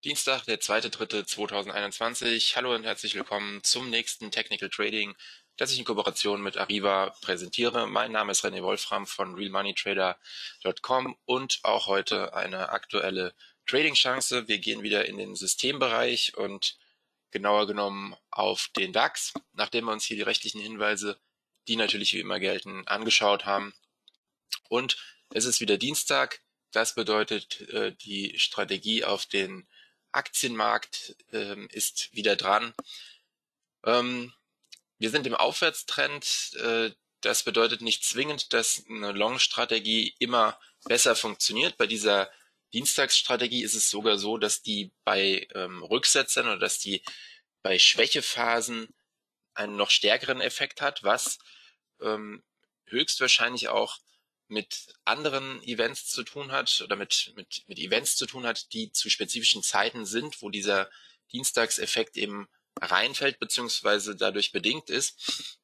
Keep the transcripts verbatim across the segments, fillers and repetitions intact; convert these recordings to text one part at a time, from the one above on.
Dienstag, der zweite dritte zweitausendeinundzwanzig. Hallo und herzlich willkommen zum nächsten Technical Trading, das ich in Kooperation mit Arriva präsentiere. Mein Name ist René Wolfram von real money trader punkt com und auch heute eine aktuelle Trading-Chance. Wir gehen wieder in den Systembereich und genauer genommen auf den DAX, nachdem wir uns hier die rechtlichen Hinweise, die natürlich wie immer gelten, angeschaut haben. Und es ist wieder Dienstag. Das bedeutet, äh, die Strategie auf den Aktienmarkt ähm, ist wieder dran. Ähm, wir sind im Aufwärtstrend. Äh, das bedeutet nicht zwingend, dass eine Long-Strategie immer besser funktioniert. Bei dieser Dienstagsstrategie ist es sogar so, dass die bei ähm, Rücksetzern oder dass die bei Schwächephasen einen noch stärkeren Effekt hat, was ähm, höchstwahrscheinlich auch mit anderen Events zu tun hat oder mit, mit, mit Events zu tun hat, die zu spezifischen Zeiten sind, wo dieser Dienstagseffekt eben reinfällt beziehungsweise dadurch bedingt ist.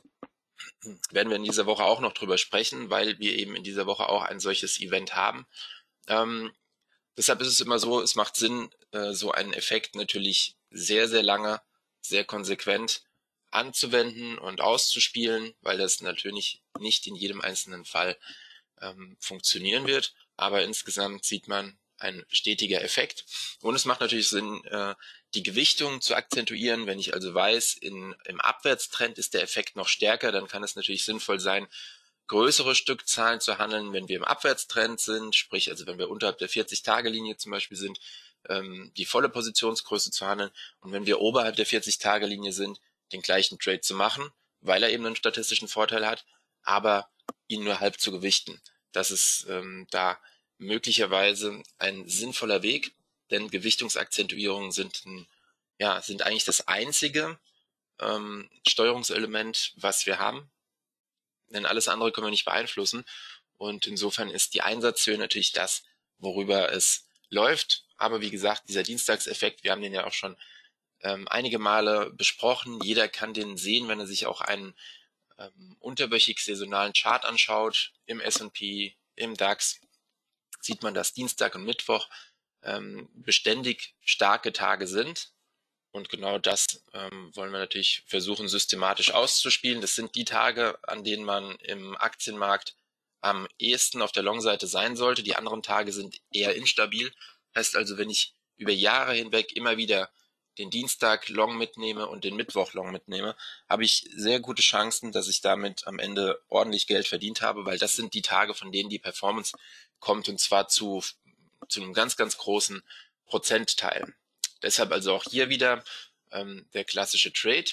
Werden wir in dieser Woche auch noch drüber sprechen, weil wir eben in dieser Woche auch ein solches Event haben. Ähm, deshalb ist es immer so, es macht Sinn, äh, so einen Effekt natürlich sehr, sehr lange, sehr konsequent anzuwenden und auszuspielen, weil das natürlich nicht in jedem einzelnen Fall ähm, funktionieren wird, aber insgesamt sieht man ein stetiger Effekt. Und es macht natürlich Sinn, äh, die Gewichtung zu akzentuieren. Wenn ich also weiß, in, im Abwärtstrend ist der Effekt noch stärker, dann kann es natürlich sinnvoll sein, größere Stückzahlen zu handeln, wenn wir im Abwärtstrend sind, sprich also wenn wir unterhalb der vierzig-Tage-Linie zum Beispiel sind, ähm, die volle Positionsgröße zu handeln, und wenn wir oberhalb der vierzig-Tage-Linie sind, den gleichen Trade zu machen, weil er eben einen statistischen Vorteil hat, aber ihn nur halb zu gewichten. Das ist ähm, da möglicherweise ein sinnvoller Weg, denn Gewichtungsakzentuierungen sind, ein, ja, sind eigentlich das einzige ähm, Steuerungselement, was wir haben, denn alles andere können wir nicht beeinflussen. Und insofern ist die Einsatzhöhe natürlich das, worüber es läuft. Aber wie gesagt, dieser Dienstagseffekt, wir haben den ja auch schon ähm, einige Male besprochen. Jeder kann den sehen, wenn er sich auch einen ähm, unterwöchig saisonalen Chart anschaut. Im S und P, im DAX sieht man, dass Dienstag und Mittwoch ähm, beständig starke Tage sind. Und genau das ähm, wollen wir natürlich versuchen, systematisch auszuspielen. Das sind die Tage, an denen man im Aktienmarkt am ehesten auf der Long-Seite sein sollte. Die anderen Tage sind eher instabil. Heißt also, wenn ich über Jahre hinweg immer wieder den Dienstag Long mitnehme und den Mittwoch Long mitnehme, habe ich sehr gute Chancen, dass ich damit am Ende ordentlich Geld verdient habe, weil das sind die Tage, von denen die Performance kommt, und zwar zu, zu einem ganz, ganz großen Prozentteil. Deshalb also auch hier wieder ähm, der klassische Trade.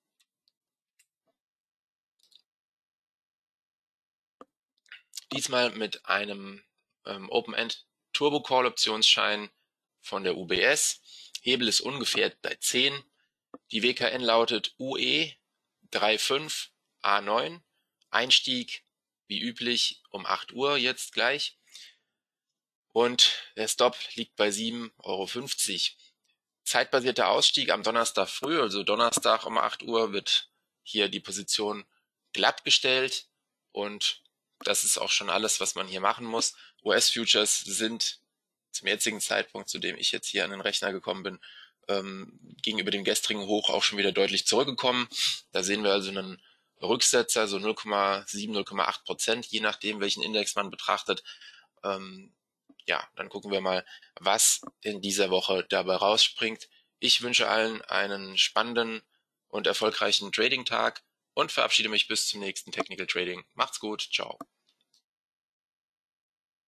Diesmal mit einem ähm, Open-End Turbo Call Optionsschein von der U B S. Hebel ist ungefähr bei zehn. Die W K N lautet U E drei fünf A neun. Einstieg wie üblich um acht Uhr jetzt gleich. Und der Stop liegt bei sieben Euro fünfzig. Zeitbasierter Ausstieg am Donnerstag früh, also Donnerstag um acht Uhr, wird hier die Position glatt gestellt, und das ist auch schon alles, was man hier machen muss. U S-Futures sind zum jetzigen Zeitpunkt, zu dem ich jetzt hier an den Rechner gekommen bin, ähm, gegenüber dem gestrigen Hoch auch schon wieder deutlich zurückgekommen. Da sehen wir also einen Rücksetzer, so null Komma sieben, null Komma acht Prozent, je nachdem, welchen Index man betrachtet. Ähm, ja, dann gucken wir mal, was in dieser Woche dabei rausspringt. Ich wünsche allen einen spannenden und erfolgreichen Trading-Tag und verabschiede mich bis zum nächsten Technical Trading. Macht's gut, ciao.